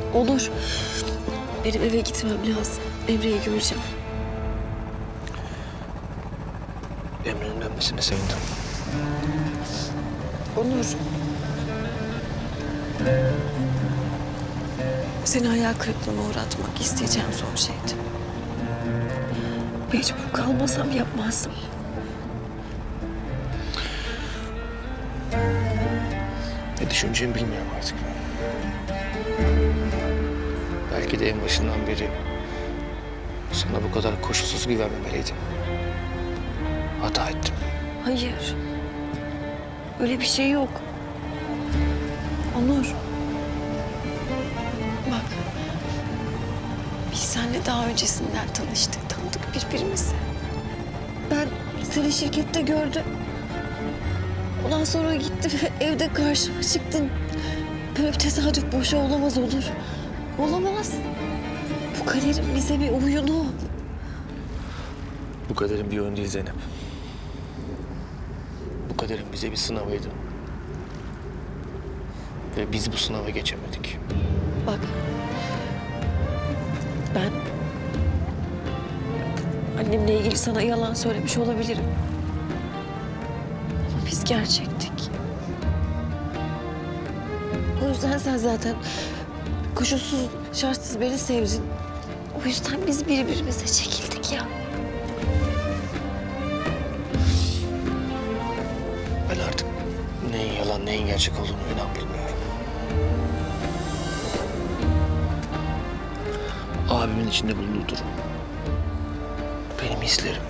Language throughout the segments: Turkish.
Onur, benim eve gitmem lazım. Emre'yi göreceğim. Emre'nin dönmesine sevindim. Onur. Seni hayal kırıklığına uğratmak isteyeceğim son şeydi. Mecbur kalmasam yapmazdım. Ne düşüneceğimi bilmiyorum artık. Belki de en başından beri sana bu kadar koşulsuz güvenmemeliydim. Hata ettim. Hayır. Öyle bir şey yok. Onur. Bak. Biz seninle daha öncesinden tanıştık, tanıdık birbirimizi. Ben seni şirkette gördüm. Ondan sonra gittim, evde karşıma çıktın. Böyle bir tesadüf boşa olamaz Onur. Olamaz. Bu kaderin bize bir oyunu. Bu kaderin bir oyunu değil Zeynep. Bu kaderin bize bir sınavıydı. Ve biz bu sınava geçemedik. Bak. Ben annemle ilgili sana yalan söylemiş olabilirim. Ama biz gerçektik. O yüzden sen zaten koşulsuz, şartsız beni sevdin. O yüzden biz birbirimize çekildik ya. Ben artık neyin yalan, neyin gerçek olduğunu inan bilmiyorum. Abimin içinde bulunduğu durum. Benim hislerim.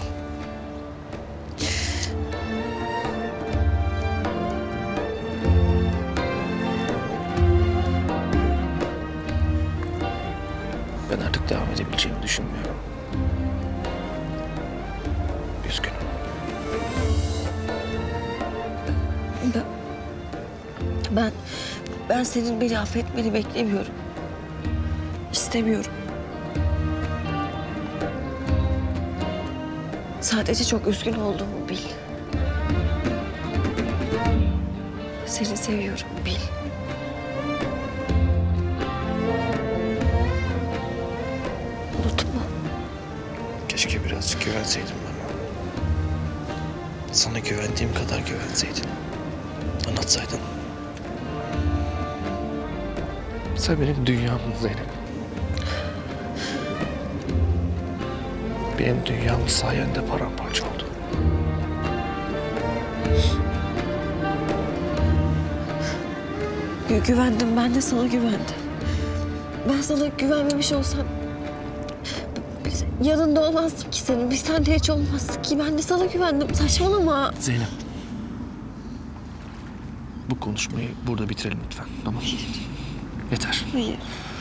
Ben artık devam edebileceğimi düşünmüyorum. Üzgünüm. Ben senin beni affetmeni beklemiyorum. İstemiyorum. Sadece çok üzgün olduğumu bil. Seni seviyorum, bil. Unutma. Keşke birazcık güvenseydim bana. Sana güvendiğim kadar güvenseydin. Anlatsaydın. Sen benim dünyamdın Zeynep. Benim dünyam sayende paramparça oldu. Güvendim, ben de sana güvendim. Ben sana güvenmemiş olsam yanında olmazdım ki senin. Biz seninle hiç olmazdık ki. Ben de sana güvendim. Saçmalama. Zeynep. Bu konuşmayı burada bitirelim lütfen. Tamam mı? Yeter. Hayır.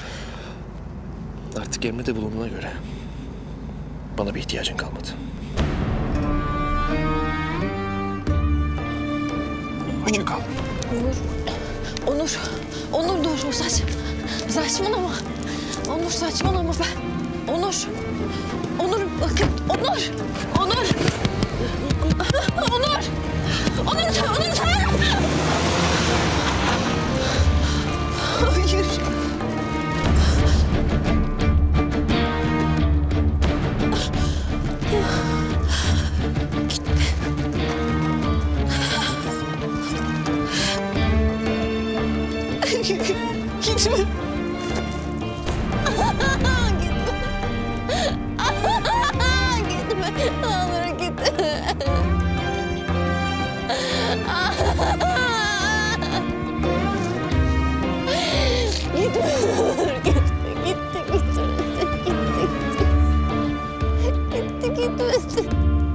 Artık Emre'de bulunduğuna göre bana bir ihtiyacın kalmadı. Hoşça kal. Onur dur o saçmalama. Onur saçmalama ben. Onur bakın Onur. Hayır. Gitme. Gitme. Ne olur gitme. Gitmesin.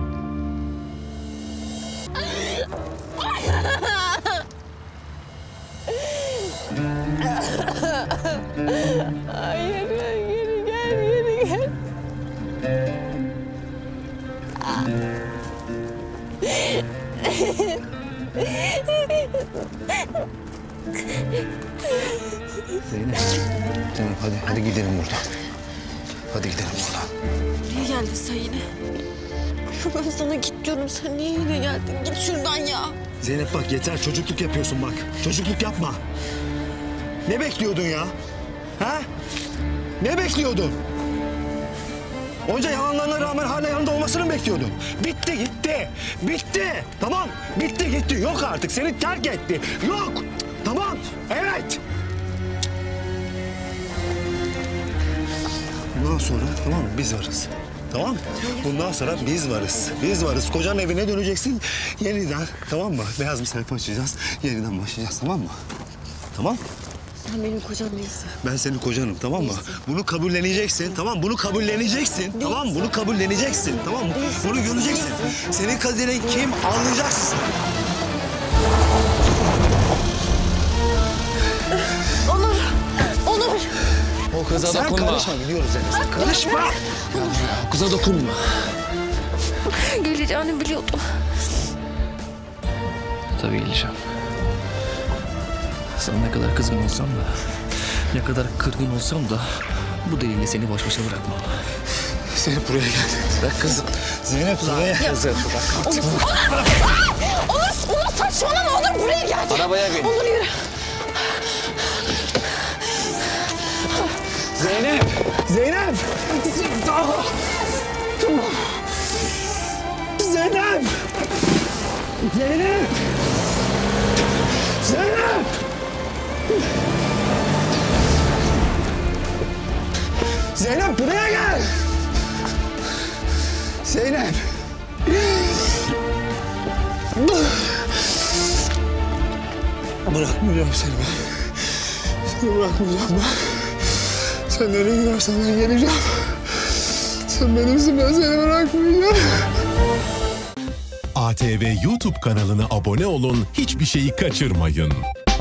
Hayır, geri gel. Zeynep. Tamam hadi gidelim buradan. Hadi gidelim buradan. Niye geldin sen yine? Ben sana git diyorum. Sen niye yine geldin? Git şuradan ya. Zeynep bak yeter çocukluk yapıyorsun bak. Çocukluk yapma. Ne bekliyordun ya? Ha? Ne bekliyordun? Onca yalanlarına rağmen hala yanında olmasını mı bekliyordun? Bitti gitti. Bitti. Tamam. Bitti gitti. Yok artık. Seni terk etti. Yok. Tamam. Evet. Bundan sonra tamam mı? Biz varız. Tamam. Bundan sonra biz varız. Biz varız. Kocanın evine döneceksin. Yeniden. Tamam mı? Beyaz bir sayfa açacağız. Yeniden başlayacağız. Tamam mı? Tamam. Sen benim kocam değilsin. Ben senin kocanım, tamam mı? Bunu kabulleneceksin, tamam mı? Bunu kabulleneceksin, tamam mı? Bunu kabulleneceksin, tamam mı? Bunu göreceksin. Senin kaderin kim anlayacaksın. Onur! Onur! O kıza Sen dokunma. karışma, gidiyoruz yani. Sen karışma. O kıza dokunma. Geleceğini biliyordum. Tabii geleceğim. Sana ne kadar kızgın olsam da, ne kadar kırgın olsam da bu deliyle seni baş başa bırakmam. Zeynep buraya gel. Bırak kızım. Zeynep buraya gel. Kızım bırak. Onur saçmalama Onur buraya gel. Arabaya bin. Onur yürü. Zeynep! Zeynep! Zeynep! Zeynep! Zeynep! Zeynep buraya gel! Zeynep! Bırakmayacağım seni ben. Seni bırakmayacağım ben. Sen nereye gidersen ben geleceğim. Sen benimsin, ben seni bırakmayacağım. ATV YouTube kanalına abone olun, hiçbir şeyi kaçırmayın.